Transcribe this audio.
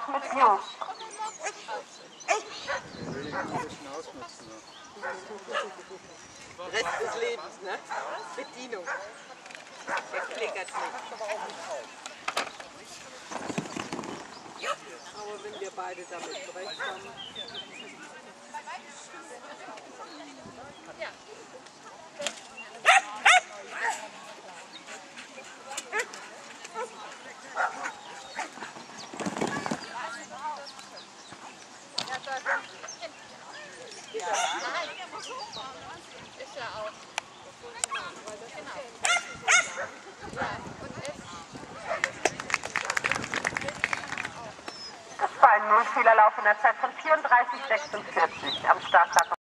Start mit You. Rest des Lebens, ne? Bedienung. Der klickert nicht. Aber wenn wir beide damit zurechtkommen. Ist ja auch. Das war ein Nullfehlerlauf in der Zeit von 34,46 am Startdatum.